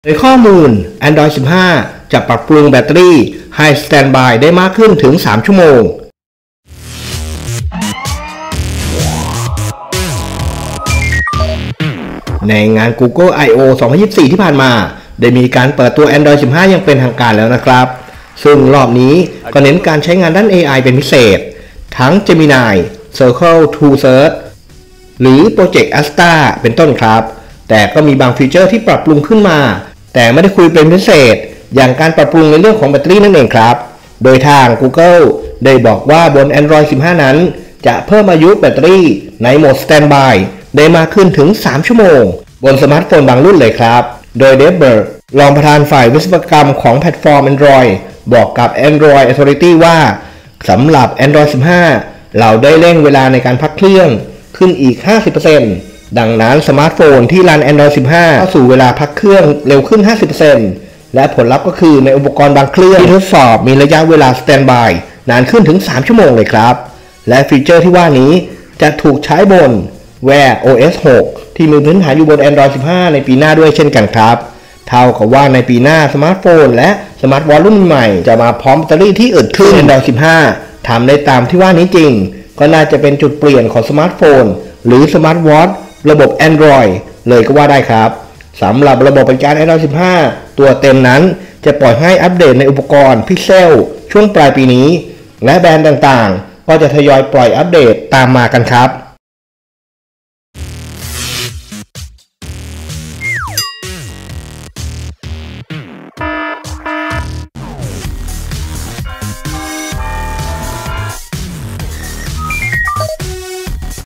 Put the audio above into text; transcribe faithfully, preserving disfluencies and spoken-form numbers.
โดยข้อมูล Android สิบห้า จะปรับปรุงแบตเตอรี่ให้สแตนด์บายได้มากขึ้นถึง สาม ชั่วโมง ในงาน Google ไอ โอ สองพันยี่สิบสี่ ที่ผ่านมาได้มีการเปิดตัว Android สิบห้า ยังเป็นทางการแล้วนะครับซึ่งรอบนี้ก็เน้นการใช้งานด้าน เอ ไอ เป็นพิเศษทั้ง Gemini, Circle to Search หรือ Project Asta เป็นต้นครับแต่ก็มีบางฟีเจอร์ที่ปรับปรุงขึ้นมาแต่ไม่ได้คุยเป็นพิเศษอย่างการปรับปรุงในเรื่องของแบตเตอรี่นั่นเองครับโดยทาง Google ได้บอกว่าบน Android สิบห้า นั้นจะเพิ่มอายุแบตเตอรี่ในโหมด Standby ได้มากขึ้นถึง สาม ชั่วโมงบนสมาร์ทโฟนบางรุ่นเลยครับโดยเดฟเบิร์กรองประธานฝ่ายวิศวกรรมของแพลตฟอร์ม Android บอกกับ Android Authority ว่าสำหรับ Android สิบห้า เราได้เร่งเวลาในการพักเครื่องขึ้นอีก ห้าสิบเปอร์เซ็นต์ ดังนั้นสมาร์ทโฟนที่รัน Android สิบห้า เข้าสู่เวลาพักเครื่องเร็วขึ้น ห้าสิบเปอร์เซ็นต์ และผลลัพธ์ก็คือในอุปกรณ์บางเครื่องที่ทดสอบมีระยะเวลา Standby นานขึ้นถึง สาม ชั่วโมงเลยครับและฟีเจอร์ที่ว่านี้จะถูกใช้บน Wear โอ เอส หก ที่มีพื้นฐานอยู่บน Android สิบห้า ในปีหน้าด้วยเช่นกันครับเท่ากับว่าในปีหน้าสมาร์ทโฟนและสมาร์ทวอทรุ่นใหม่จะมาพร้อมแบตเตอรี่ที่อึดขึ้น Android สิบห้า ทำได้ตามที่ว่านี้จริงก็น่าจะเป็นจุดเปลี่ยนของสมาร์ทโฟนหรือสมาร์ทวอทระบบ Android เลยก็ว่าได้ครับสำหรับระบบปฏิบัติการ Android สิบห้า ตัวเต็มนั้นจะปล่อยให้อัปเดตในอุปกรณ์ Pixel ช่วงปลายปีนี้และแบรนด์ต่างๆก็จะทยอยปล่อยอัปเดตตามมากันครับ